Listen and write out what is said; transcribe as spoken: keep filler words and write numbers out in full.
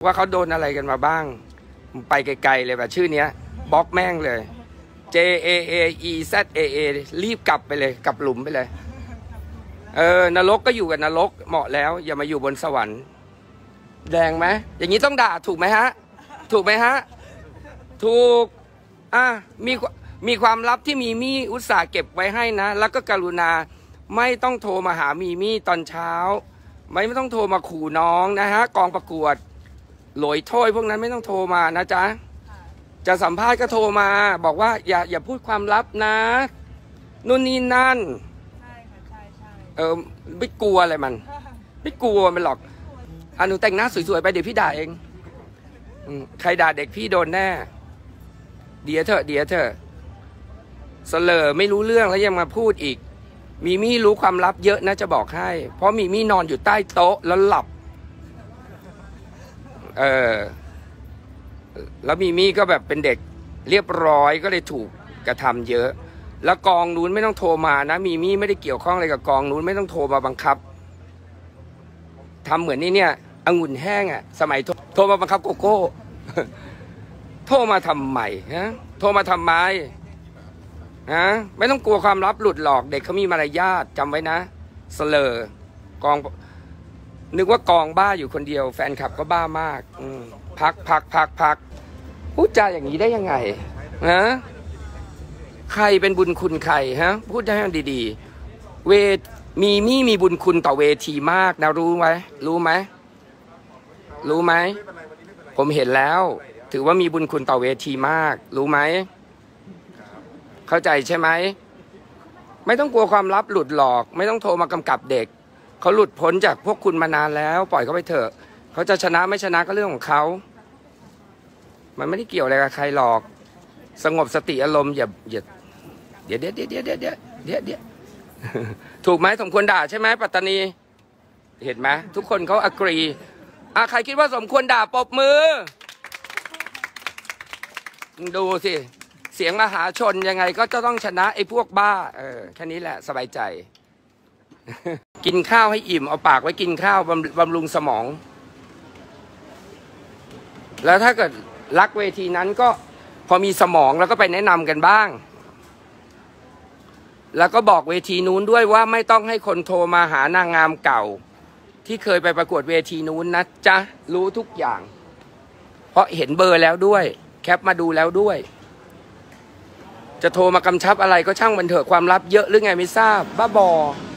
ว่าเขาโดนอะไรกันมาบ้างไปไกลๆเลยแบบชื่อเนี้ยบล็อกแม่งเลย J A A E Z A A รีบกลับไปเลยกลับหลุมไปเลยเออนรกก็อยู่กับนรกเหมาะแล้วอย่ามาอยู่บนสวรรค์แดงไหมอย่างนี้ต้องด่าถูกไหมฮะถูกไหมฮะถูกอ่ะมีมีความลับที่มีมี่อุตส่าห์เก็บไว้ให้นะแล้วก็กรุณาไม่ต้องโทรมาหามีมี่ตอนเช้าไม่ไม่ต้องโทรมาขู่น้องนะฮะกองประกวดโหลยโทยพวกนั้นไม่ต้องโทรมานะจ๊ะจะสัมภาษณ์ก็โทรมาบอกว่าอย่าอย่าพูดความลับนะนู่นนี่นั่นใช่ค่ะใช่ใช่เออไม่กลัวอะไรมันไม่กลัวมันหรอกอ่ะหนูแต่งหน้าสวยๆไปเดี๋ยวพี่ด่าเองใครด่าเด็กพี่โดนแน่เดี๋ยวเถอะเดี๋ยวเถอะเสลอไม่รู้เรื่องแล้วยังมาพูดอีกมีมี่รู้ความลับเยอะนะจะบอกให้เพราะมีมี่นอนอยู่ใต้โต๊ะแล้วหลับเออแล้วมีมี่ก็แบบเป็นเด็กเรียบร้อยก็เลยถูกกระทำเยอะแล้วกองนู้นไม่ต้องโทรมานะมีมี่ไม่ได้เกี่ยวข้องอะไรกับกองนู้นไม่ต้องโทรมาบังคับทำเหมือนนี่เนี่ยองุ่นแห้งอ่ะสมัยโทรมาบังคับโกโก้โทรมาทำไมฮะโทรมาทำไมฮะไม่ต้องกลัวความลับหลุดหลอกเด็กเขามีมารยาทจำไว้นะเสลอกองนึกว่ากองบ้าอยู่คนเดียวแฟนคลับก็บ้ามากพักพักพักพักพูดจาอย่างนี้ได้ยังไงฮะใครเป็นบุญคุณใครฮะพูดให้มันดีๆเวทมีมี่มีบุญคุณต่อเวทีมากนะรู้ไหมรู้ไหมรู้ไหมผมเห็นแล้วถือว่ามีบุญคุณต่อเวทีมากรู้ไหมเข้าใจใช่ไหมไม่ต้องกลัวความลับหลุดหลอกไม่ต้องโทรมากำกับเด็กเขาหลุดพ้นจากพวกคุณมานานแล้วปล่อยเขาไปเถอะเขาจะชนะไม่ชนะก็เรื่องของเขามันไม่ได้เกี่ยวอะไรกับใครหรอกสงบสติอารมณ์อย่าอย่าเดี๋ยวเดี๋ยวเดี๋ยวเดี๋ยวเดี๋ยวเดี๋ยวเดี๋ยวเดี๋ยวถูกไหมสมควรด่าใช่ไหมปัตตานีเห็นไหมทุกคนเขาอกรีอ่ะใครคิดว่าสมควรด่าปรบมือดูสิเสียงมหาชนยังไงก็จะต้องชนะไอ้พวกบ้าเออแค่นี้แหละสบายใจกินข้าวให้อิ่มเอาปากไว้กินข้าวบำบำรุงสมองแล้วถ้าเกิดรักเวทีนั้นก็พอมีสมองแล้วก็ไปแนะนำกันบ้างแล้วก็บอกเวทีนู้นด้วยว่าไม่ต้องให้คนโทรมาหานางงามเก่าที่เคยไปประกวดเวทีนู้นนะจ๊ะรู้ทุกอย่างเพราะเห็นเบอร์แล้วด้วยแคปมาดูแล้วด้วยจะโทรมากำชับอะไรก็ช่างมันเถอะความลับเยอะหรือไงไม่ทราบบ้าบอ